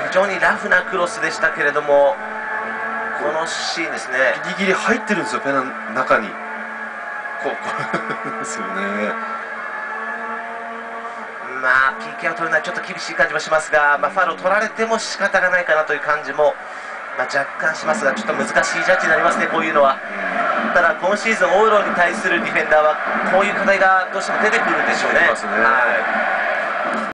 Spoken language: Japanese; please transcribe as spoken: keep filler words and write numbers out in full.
非常にラフなクロスでしたけれども、このシーンですね、 ギリギリ入ってるんですよ、ペナの中に。こうですよね。 まあ ピーケー を取るのはちょっと厳しい感じもしますが、まあ、ファウルを取られても仕方がないかなという感じも、まあ、若干しますが、ちょっと難しいジャッジになりますね、こういうのは。ただ今シーズンオーロに対するディフェンダーはこういう課題がどうしても出てくるんでしょうね。 出てきますね。 はい